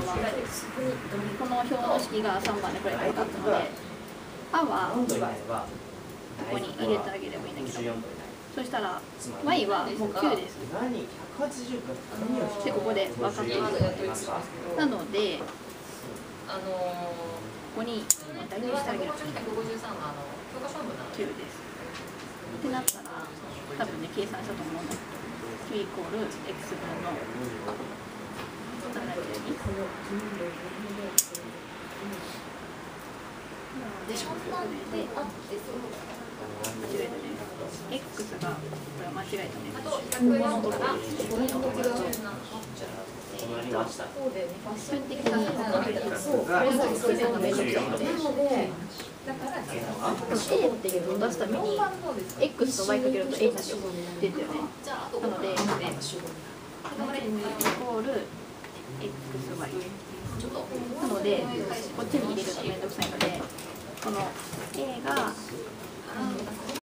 はこの表の式が3番でこれが分かったので、あはここに入れてあげればいいんだけど、そしたら y はもう9です。でここで分かっている。なのでここに代入してあげる。9です。ってなったら多分ね計算したと思うんだけど、9イコール x 分の72。で間違えたね。x がこれは間違えたね。基本的にA っていうのを出すために x と y かけると A になって出てるよね。なのでイコール xy なのでこっちに入れるとめんどくさいので、この A が